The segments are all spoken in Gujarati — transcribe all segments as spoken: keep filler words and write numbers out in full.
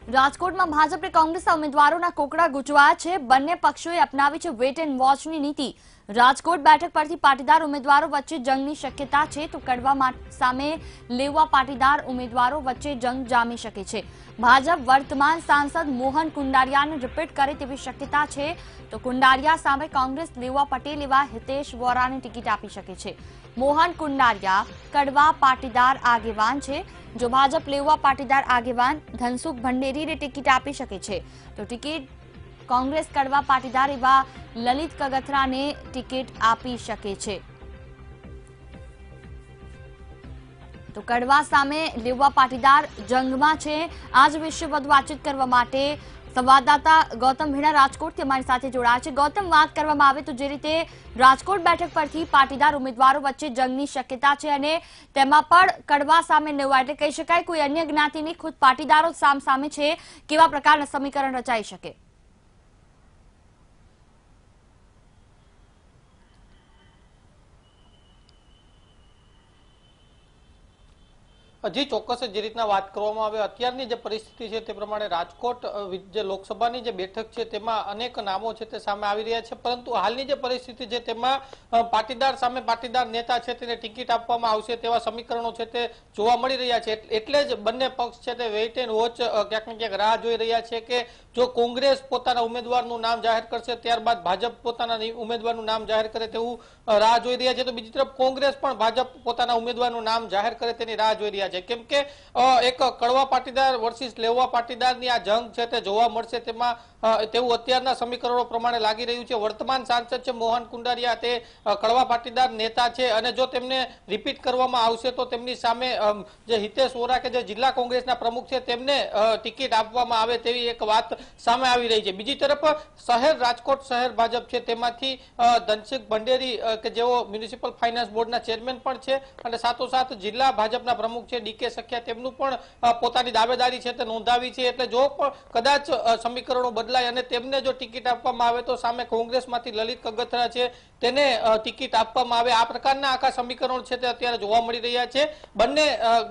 રાજકોટમાં ભાજપ અને કોંગ્રેસના ઉમેદવારોના કોકડા ગુંચવાયા છે। બંને પક્ષોએ અપનાવી છે વેટ એન્ડ વોચની નીતિ। રાજકોટ બેઠક પરથી પાટીદાર ઉમેદવારો વચ્ચે જંગની શક્યતા છે, તો કડવા સામે લેવા પાટીદાર ઉમેદવારો વચ્ચે જંગ જામી શકે છે। ભાજપ વર્તમાન સાંસદ મોહન કુંડારિયાને રિપીટ કરે તેવી શક્યતા છે, તો કુંડારિયા સામે કોંગ્રેસ લેવા પટેલ એવા હિતેશ વોરાને ટિકિટ આપી શકે છે। મોહન કુંડારિયા કડવા પાટીદાર આગેવાન છે, જો ભાજપ લેવા પાટીદાર આગેવાન ધનસુખ ભંડેરીને ટિકિટ આપી શકે છે, તો ટિકિટ કોંગ્રેસ કડવા પાટીદાર એવા લલિત કગથરાને ટિકિટ આપી શકે છે। તો કડવા સામે લેવા પાટીદાર જંગમાં છે। આજ વિશે વધુ વાતચીત કરવા માટે સંવાદદાતા ગૌતમ ભીડા રાજકોટથી અમારી સાથે જોડાયા છે। ગૌતમ, વાત કરવામાં આવે તો જે રીતે રાજકોટ બેઠક પરથી પાટીદાર ઉમેદવારો વચ્ચે જંગની શક્યતા છે અને તેમાં પણ કડવા સામે લેવા એટલે કહી શકાય કોઈ અન્ય જ્ઞાતિની ખુદ પાટીદારો સામ સામે છે, કેવા પ્રકારના સમીકરણ રચાઈ શકે? જી ચોક્કસ જે રીતના વાત કરવામાં આવે અત્યારની જે પરિસ્થિતિ છે તે પ્રમાણે રાજકોટ જે લોકસભાની જે બેઠક છે તેમાં અનેક નામો છે તે સામે આવી રહ્યા છે, પરંતુ હાલની જે પરિસ્થિતિ છે તેમાં પાટીદાર સામે પાટીદાર નેતા છે તેને ટિકિટ આપવામાં આવશે તેવા સમીકરણો છે તે જોવા મળી રહ્યા છે। એટલે જ બંને પક્ષ છે તે વેઇટ એન્ડ વોચ ક્યાંક ને ક્યાંક રાહ જોઈ રહ્યા છે કે જો કોંગ્રેસ પોતાના ઉમેદવારનું નામ જાહેર કરશે ત્યારબાદ ભાજપ પોતાના ઉમેદવારનું નામ જાહેર કરે તેવું રાહ જોઈ રહ્યા છે, તો બીજી તરફ કોંગ્રેસ પણ ભાજપ પોતાના ઉમેદવારનું નામ જાહેર કરે તેની રાહ જોઈ રહ્યા છે। કેમ કે એક કડવા પાટીદાર વર્સિસ લેવા પાટીદારની આ જંગ છે તે જોવા મળશે તેમાં તેવું અત્યારના સમીકરણો પ્રમાણે લાગી રહ્યું છે। વર્તમાન સાંસદ છે મોહન કુંડારિયા તે કડવા પાટીદાર નેતા છે અને જો તેમને રિપીટ કરવામાં આવશે તો તેમની સામે જે હિતેશ વોરા કે જે જિલ્લા કોંગ્રેસના પ્રમુખ છે તેમને ટિકિટ આપવામાં આવે તેવી એક વાત સામે આવી રહી છે। બીજી તરફ શહેર રાજકોટ શહેર ભાજપ છે તેમાંથી ધનસુખ ભંડેરી કે જેઓ મ્યુનિસિપલ ફાઇનાન્સ બોર્ડના ચેરમેન પણ છે અને સાથોસાથ જિલ્લા ભાજપના પ્રમુખ છે ડી કે સખિયા તેમનું પણ પોતાની દાવેદારી છે તે નોંધાવી છે। એટલે જો પણ કદાચ સમીકરણો બદલાય અને તેમને જો ટિકિટ આપવામાં આવે તો સામે કોંગ્રેસમાંથી લલિત કગથરા છે તેને ટિકિટ આપવામાં આવે, આ પ્રકારના આખા સમીકરણો છે તે અત્યારે જોવા મળી રહ્યા છે। બંને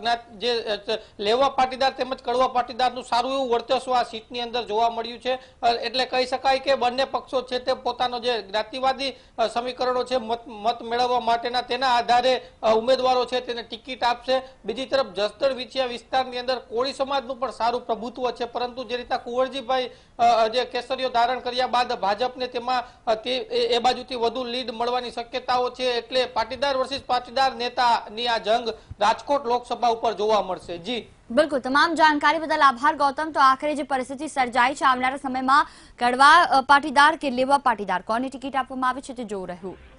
જે લેવા પાટીદાર તેમજ કડવા પાટીદારનું સારું એવું વર્ચસ્વ આ સીટની અંદર જોવા મળ્યું છે, એટલે કહી શકાય કે બંને પક્ષો છે તે પોતાનો જે જ્ઞાતિવાદી સમીકરણો છે મત મેળવવા માટેના તેના આધારે ઉમેદવારો છે તેને ટિકિટ આપશે। બીજી તરફ જસદણ વિછિયા વિસ્તારની અંદર કોળી સમાજનું પણ સારું પ્રભુત્વ છે, પરંતુ જે રીતના કુંવરજીભાઈ જે કેસરીઓ ધારણ કર્યા બાદ ભાજપને તેમાં એ બાજુથી વધુ લીડ મળવાની શક્યતાઓ છે, એટલે પાટીદાર વર્સિસ પાટીદાર નેતાની આ જંગ રાજકોટ લોકસભા ઉપર જોવા મળશે। જી બિલકુલ, તમામ જાણકારી બદલ આભાર ગૌતમ। તો આખરે જે પરિસ્થિતિ સર્જાઈ છે આવનારા સમયમાં કડવા પાટીદાર કે લેવા પાટીદાર કોને ટિકિટ આપવામાં આવે છે તે જોવું રહ્યું।